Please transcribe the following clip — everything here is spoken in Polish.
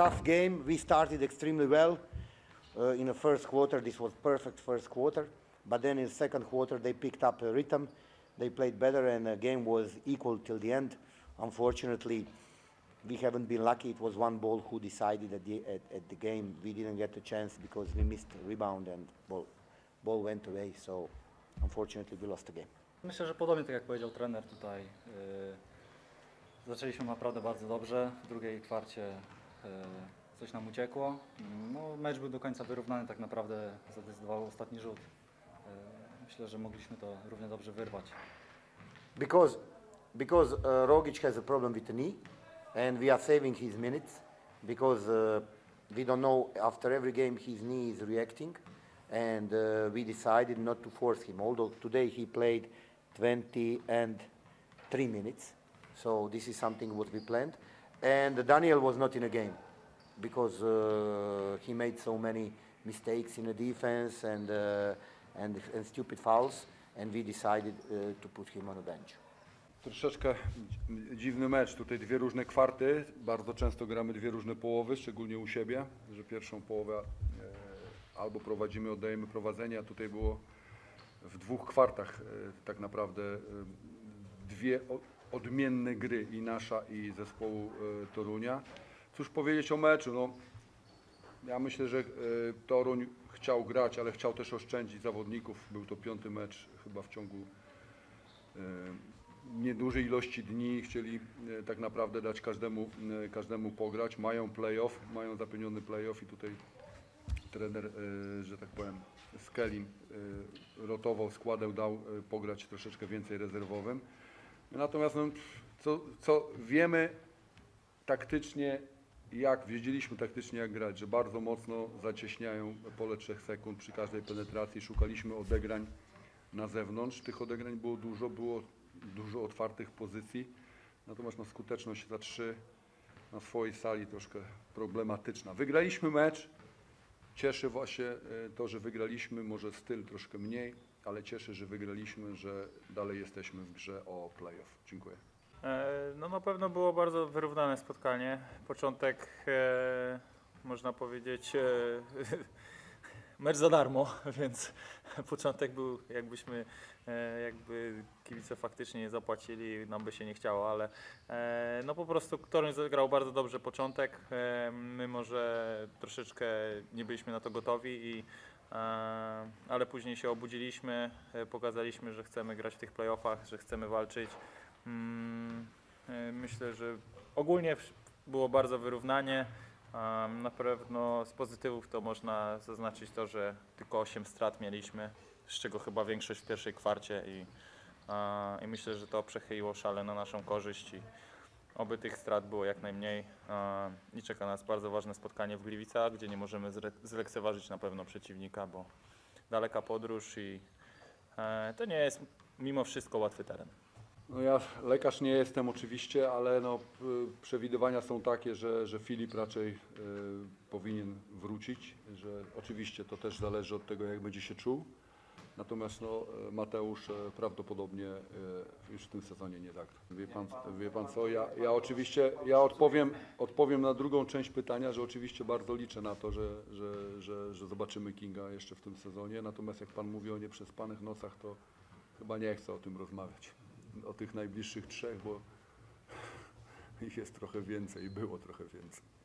tough game. We started extremely well. In the first quarter, this was perfect first quarter. But then in the second quarter, they picked up a rhythm. They played better, and the game was equal till the end. Unfortunately, we haven't been lucky. It was one ball who decided at the game. We didn't get a chance because we missed a rebound and ball went away. So unfortunately, we lost the game. Myślę, że podobnie tak jak powiedział trener tutaj. Zaczęliśmy naprawdę bardzo dobrze. W drugiej kwarcie coś nam uciekło. No, mecz był do końca wyrównany, tak naprawdę zadecydował ostatni rzut. Myślę, że mogliśmy to równie dobrze wyrwać. Because Rogic has a problem with the knee, and we are saving his minutes because we don't know after every game his knee is reacting, and we decided not to force him. Although today he played 23 minutes, so this is something what we planned. And Daniel was not in a game because he made so many mistakes in the defense and stupid fouls, and we decided to put him on the bench. Troszeczkę dziwny mecz, tutaj dwie różne kwarty, bardzo często gramy dwie różne połowy, szczególnie u siebie, że pierwszą połowę albo prowadzimy, oddajemy prowadzenie, a tutaj było w dwóch kwartach tak naprawdę dwie odmienne gry, i nasza, i zespołu Torunia. Cóż powiedzieć o meczu? No, ja myślę, że Toruń chciał grać, ale chciał też oszczędzić zawodników. Był to 5. mecz chyba w ciągu niedużej ilości dni. Chcieli tak naprawdę dać każdemu pograć. Mają playoff, mają zapewniony playoff i tutaj trener, że tak powiem, Skelin rotował składem, dał pograć troszeczkę więcej rezerwowym. Natomiast no, co wiemy taktycznie, wiedzieliśmy taktycznie jak grać, że bardzo mocno zacieśniają pole 3 sekund przy każdej penetracji. Szukaliśmy odegrań na zewnątrz. Tych odegrań było dużo otwartych pozycji. Natomiast no, skuteczność za 3 na swojej sali troszkę problematyczna. Wygraliśmy mecz. Cieszy właśnie to, że wygraliśmy, może styl troszkę mniej, ale cieszy, że wygraliśmy, że dalej jesteśmy w grze o playoff. Dziękuję. No na pewno było bardzo wyrównane spotkanie. Początek, można powiedzieć, mecz za darmo, więc początek był jakby kibice faktycznie nie zapłacili, nam by się nie chciało, ale no po prostu Toruń zagrał bardzo dobrze początek. My może troszeczkę nie byliśmy na to gotowi, ale później się obudziliśmy, pokazaliśmy, że chcemy grać w tych playoffach, że chcemy walczyć. Myślę, że ogólnie było bardzo wyrównanie. Na pewno z pozytywów to można zaznaczyć to, że tylko 8 strat mieliśmy, z czego chyba większość w pierwszej kwarcie i myślę, że to przechyliło szale na naszą korzyść i oby tych strat było jak najmniej i czeka nas bardzo ważne spotkanie w Gliwicach, gdzie nie możemy zlekceważyć na pewno przeciwnika, bo daleka podróż i to nie jest mimo wszystko łatwy teren. No ja lekarz nie jestem oczywiście, ale no, przewidywania są takie, że Filip raczej powinien wrócić, że oczywiście to też zależy od tego, jak będzie się czuł. Natomiast no, Mateusz prawdopodobnie już w tym sezonie nie zagra. Wie pan co, ja oczywiście odpowiem na drugą część pytania, że oczywiście bardzo liczę na to, że zobaczymy Kinga jeszcze w tym sezonie. Natomiast jak pan mówi o nieprzespanych nocach, to chyba nie chcę o tym rozmawiać. O tych najbliższych 3, bo ich jest trochę więcej, było trochę więcej.